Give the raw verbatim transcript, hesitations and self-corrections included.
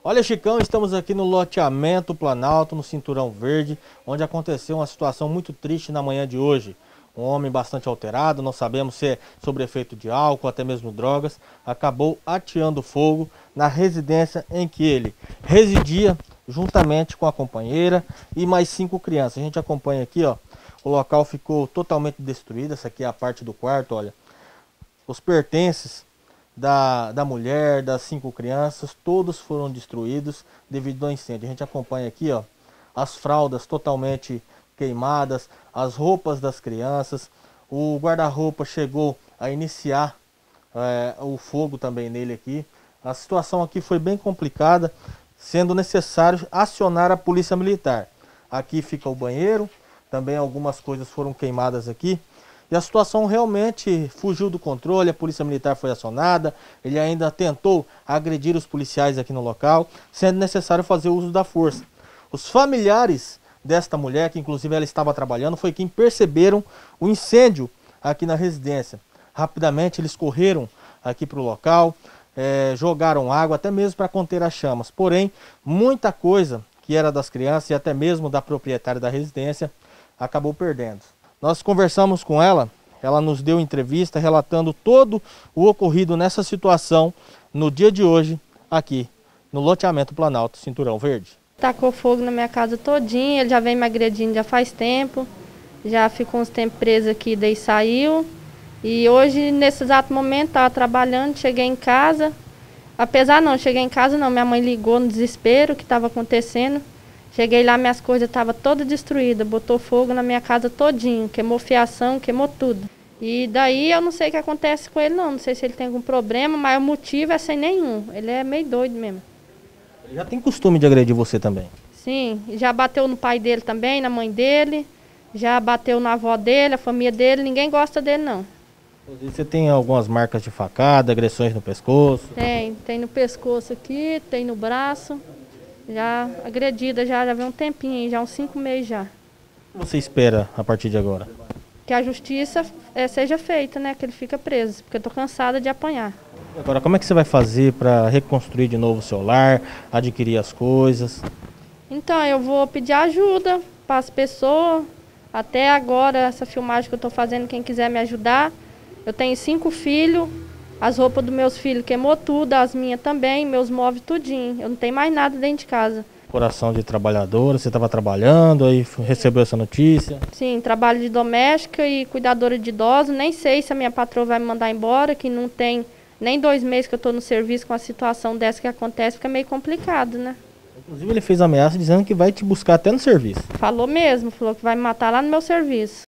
Olha, Chicão, estamos aqui no loteamento Planalto, no Cinturão Verde, onde aconteceu uma situação muito triste na manhã de hoje. Um homem bastante alterado, não sabemos se é sobre efeito de álcool, até mesmo drogas, acabou ateando fogo na residência em que ele residia, juntamente com a companheira e mais cinco crianças. A gente acompanha aqui, ó, o local ficou totalmente destruído. Essa aqui é a parte do quarto, olha. Os pertences Da, da mulher, das cinco crianças, todos foram destruídos devido ao incêndio. A gente acompanha aqui, ó, as fraldas totalmente queimadas, as roupas das crianças. O guarda-roupa chegou a iniciar é, o fogo também nele aqui. A situação aqui foi bem complicada, sendo necessário acionar a polícia militar. Aqui fica o banheiro, também algumas coisas foram queimadas aqui. E a situação realmente fugiu do controle, a polícia militar foi acionada, ele ainda tentou agredir os policiais aqui no local, sendo necessário fazer uso da força. Os familiares desta mulher, que inclusive ela estava trabalhando, foi quem perceberam o incêndio aqui na residência. Rapidamente eles correram aqui para o local, é, jogaram água até mesmo para conter as chamas. Porém, muita coisa que era das crianças e até mesmo da proprietária da residência acabou perdendo. Nós conversamos com ela, ela nos deu entrevista relatando todo o ocorrido nessa situação no dia de hoje, aqui no loteamento Planalto, Cinturão Verde. Tacou fogo na minha casa todinha, ele já vem me agredindo já faz tempo, já ficou uns tempos preso aqui, daí saiu. E hoje, nesse exato momento, estava trabalhando, cheguei em casa, apesar não, cheguei em casa não, minha mãe ligou no desespero, o que estava acontecendo. Cheguei lá, minhas coisas estavam todas destruídas, botou fogo na minha casa todinho, queimou fiação, queimou tudo. E daí eu não sei o que acontece com ele não, não sei se ele tem algum problema, mas o motivo é sem nenhum, ele é meio doido mesmo. Ele já tem costume de agredir você também? Sim, já bateu no pai dele também, na mãe dele, já bateu na avó dele, a família dele, ninguém gosta dele não. Você tem algumas marcas de facada, agressões no pescoço? Tem, tem no pescoço aqui, tem no braço. Já agredida, já, já vem um tempinho, já uns cinco meses já. O que você espera a partir de agora? Que a justiça é, seja feita, né? Que ele fica preso, porque eu tô cansada de apanhar. Agora, como é que você vai fazer para reconstruir de novo o seu lar, adquirir as coisas? Então, eu vou pedir ajuda para as pessoas. Até agora, essa filmagem que eu tô fazendo, quem quiser me ajudar. Eu tenho cinco filhos. As roupas dos meus filhos queimou tudo, as minhas também, meus móveis tudinho. Eu não tenho mais nada dentro de casa. Coração de trabalhadora, você estava trabalhando, aí recebeu essa notícia? Sim, trabalho de doméstica e cuidadora de idosos. Nem sei se a minha patroa vai me mandar embora, que não tem nem dois meses que eu estou no serviço com a situação dessa que acontece, fica meio complicado, né? Inclusive ele fez ameaça dizendo que vai te buscar até no serviço. Falou mesmo, falou que vai me matar lá no meu serviço.